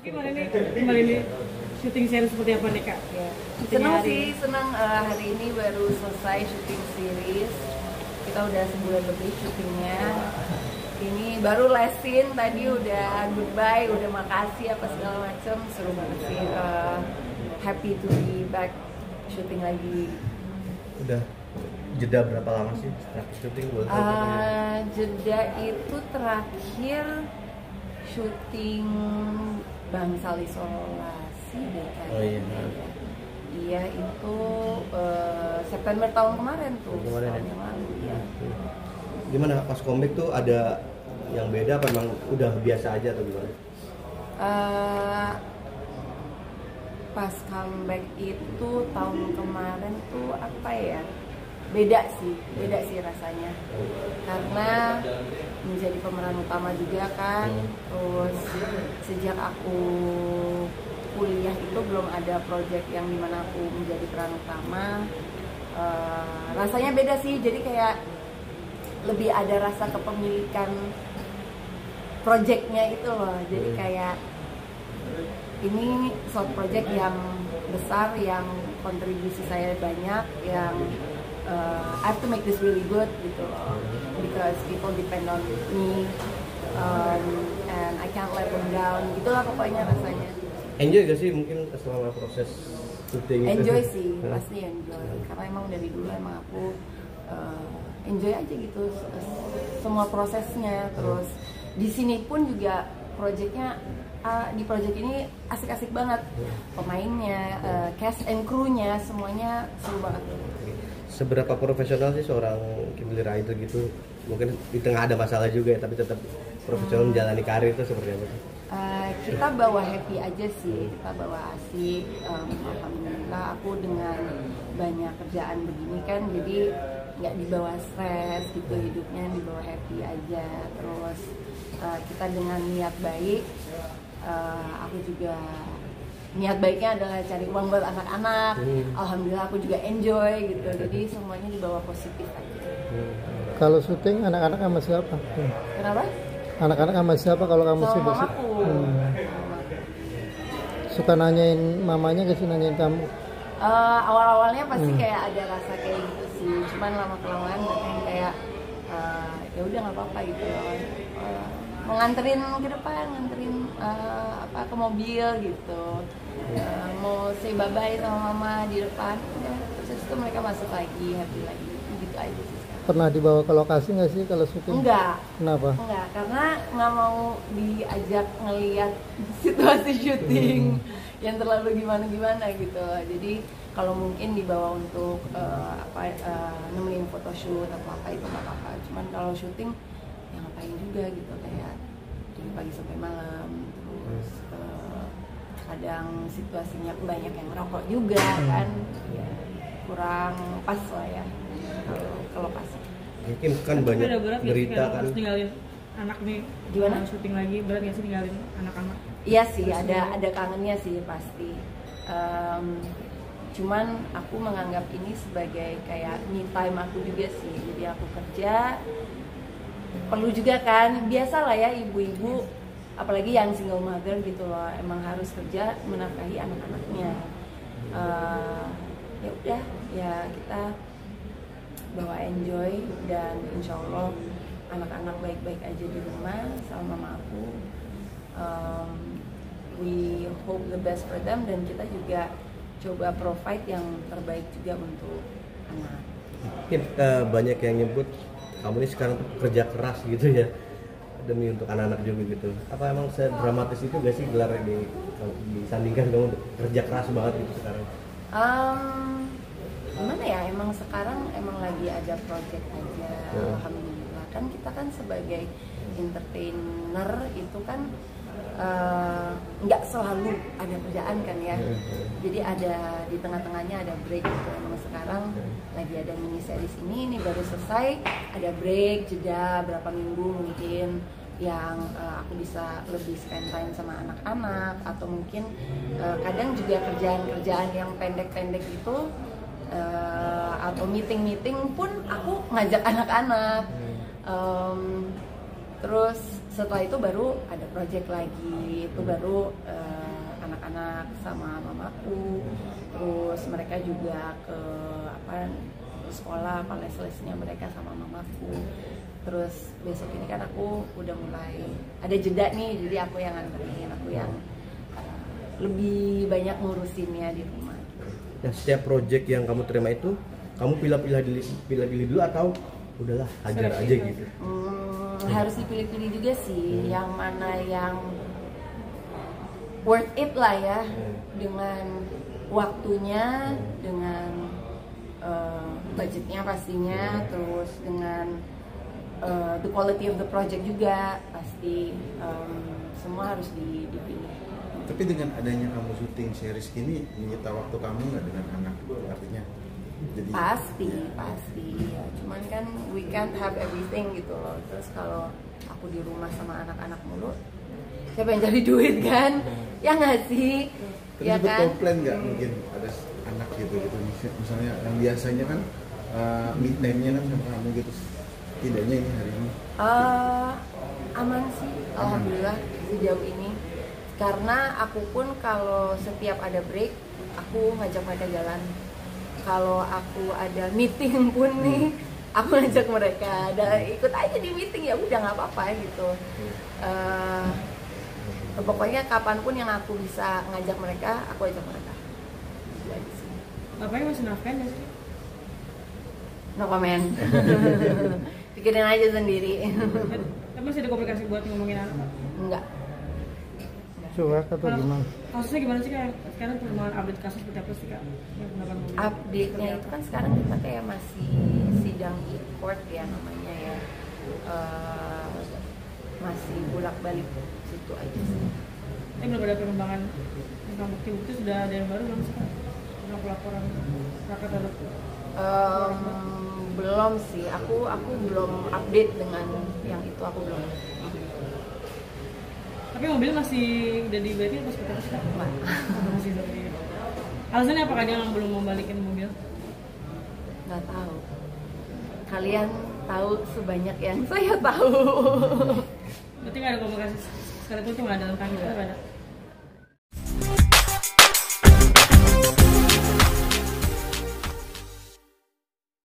Gimana nih kembali nih syuting series seperti apa nih Kak? Ya. Senang sih, senang hari ini baru selesai syuting series. Kita udah sebulan lebih syutingnya. Ini baru lesin, tadi udah goodbye, udah makasih apa segala macam, seru banget sih. Happy to be back syuting lagi. Udah jeda berapa lama sih terakhir syuting? Jeda itu terakhir syuting Bangsal Isolasi deh kayaknya. Oh iya. Iya itu September tahun kemarin tuh. Kemarin tahun yang lalu ya. Gimana pas comeback tuh ada yang beda apa memang udah biasa aja atau gimana? Pas comeback itu tahun kemarin tuh apa ya? Beda sih rasanya. Karena menjadi pemeran utama juga kan. Terus sejak aku kuliah itu belum ada project yang dimana aku menjadi peran utama. Rasanya beda sih, jadi kayak lebih ada rasa kepemilikan projectnya itu loh. Jadi kayak ini suatu project yang besar, yang kontribusi saya banyak, yang I have to make this really good gitu loh, because people depend on me, and I can't let them down. Gitulah pokoknya rasanya. Enjoy gak sih mungkin selama proses syuting itu? Enjoy sih, pasti enjoy. Karena emang dari dulu emang aku enjoy aja gitu semua prosesnya. Terus di sini pun juga projectnya, di project ini asik-asik banget. Pemainnya, cast and crew-nya semuanya seru banget. Seberapa profesional sih seorang Kimberly Rider gitu? Mungkin di tengah ada masalah juga ya, tapi tetap profesional menjalani karir itu seperti apa sih? Kita bawa happy aja sih, kita bawa asik. Alhamdulillah aku dengan banyak kerjaan begini kan, jadi nggak dibawa stres gitu hidupnya, dibawa happy aja. Terus kita dengan niat baik, aku juga niat baiknya adalah cari uang buat anak-anak. Alhamdulillah aku juga enjoy gitu, jadi semuanya dibawa positif aja. Kalau syuting anak-anak sama siapa? Kenapa? Anak-anak sama siapa kalau kamu sibuk? Sama aku. Suka nanyain mamanya gak sih, nanyain kamu? Awal-awalnya pasti kayak ada rasa kayak gitu sih, cuman lama-kelamaan kayak ya udah nggak apa-apa gitu. Mau nganterin ke depan, nganterin ke mobil gitu, mau say bye-bye sama mama di depan, udah terus itu mereka masuk lagi, happy lagi, gitu aja sih. Pernah dibawa ke lokasi nggak sih kalau syuting? Enggak. Kenapa? Enggak, karena nggak mau diajak ngelihat situasi syuting yang terlalu gimana-gimana gitu. Jadi kalau mungkin dibawa untuk nemenin photoshoot atau apa itu nggak apa-apa. Cuman kalau syuting ya ngapain juga gitu, kayak dari pagi sampai malam. Terus kadang situasinya banyak yang ngerokok juga kan, ya kurang pas lah ya ke lokasi. Mungkin kan banyak berita kan. Harus tinggalin anak nih. Gimana? Syuting lagi, berat nggak sih tinggalin anak-anak? Iya sih, ada kangennya sih pasti. Cuman aku menganggap ini sebagai kayak me time aku juga sih. Jadi aku kerja, perlu juga kan, biasa lah ya ibu-ibu, apalagi yang single mother gitu loh, emang harus kerja menafkahi anak-anaknya. Ya udah, ya kita bawa enjoy, dan insya Allah anak-anak baik-baik aja di rumah sama mama aku. We hope the best for them, dan kita juga coba provide yang terbaik juga untuk anak. Mungkin banyak yang nyebut kamu ini sekarang kerja keras gitu ya, demi untuk anak-anak juga gitu. Apa emang sedramatis itu gak sih gelar ini disandingkan kamu untuk kerja keras banget gitu sekarang? Gimana ya, emang sekarang emang lagi ada project aja. Alhamdulillah kan, kita kan sebagai entertainer itu kan nggak selalu ada kerjaan kan ya. Jadi ada di tengah-tengahnya ada break gitu. Emang sekarang lagi ada mini series ini baru selesai, ada break jeda berapa minggu mungkin yang aku bisa lebih spend time sama anak-anak, atau mungkin kadang juga kerjaan-kerjaan yang pendek-pendek itu, atau meeting-meeting pun aku ngajak anak-anak. Terus setelah itu baru ada project lagi, itu baru anak-anak sama mamaku, terus mereka juga ke sekolah les-lesnya mereka sama mamaku. Terus besok ini kan aku udah mulai ada jeda nih, jadi aku yang nganterin, aku yang lebih banyak ngurusinnya di rumah. Nah, setiap project yang kamu terima itu kamu pilih-pilih dulu atau udahlah hajar aja gitu? Harus dipilih-pilih juga sih, yang mana yang worth it lah ya, dengan waktunya, dengan budgetnya pastinya, terus dengan the quality of the project juga pasti, semua harus dipilih. Tapi dengan adanya kamu syuting series ini menyita waktu kamu nggak dengan anak, artinya? Jadi pasti ya, cuman kan we can't have everything gitu loh. Terus kalau aku di rumah sama anak-anak mulu, siapa yang cari duit kan? Ya nggak sih? Tapi Ya sempat kan? komplain nggak mungkin ada anak gitu misalnya yang biasanya kan mid time-nya kan sama kamu gitu, tidaknya ini hari ini? Aman sih, alhamdulillah sejauh ini. Karena aku pun kalau setiap ada break, aku ngajak mereka jalan. Kalau aku ada meeting pun nih, aku ngajak mereka, ada ikut aja di meeting, ya udah nggak apa-apa gitu. Pokoknya kapanpun yang aku bisa ngajak mereka, aku ajak mereka. Itu aja sih. Bapaknya masih nafkain nggak sih? No comment. Pikirin aja sendiri. Tapi masih ada komunikasi buat ngomongin anak? Enggak. Cuek atau gimana? Kasusnya gimana sih Kak? Sekarang perkembangan update kasus seperti apa sih Kak? Yang pendapat Mobil? Update-nya itu kan sekarang kita kayak masih sidang e-court ya namanya ya. Masih bolak-balik situ aja sih. Tapi belum ada perkembangan tentang bukti-bukti, sudah ada yang baru belum sih Kak? Tentang pelaporan rakyat terhadap Belum sih, aku belum update dengan yang itu, aku belum. Tapi mobil masih udah dibalikin pas seperti apa sih Kak? Masih seperti itu. Alasannya apakah dia belum membalikin mobil? Nggak tahu. Kalian tahu sebanyak yang saya tahu. Berarti nggak ada komunikasi sekarang itu nggak ada tentang itu, nggak ada?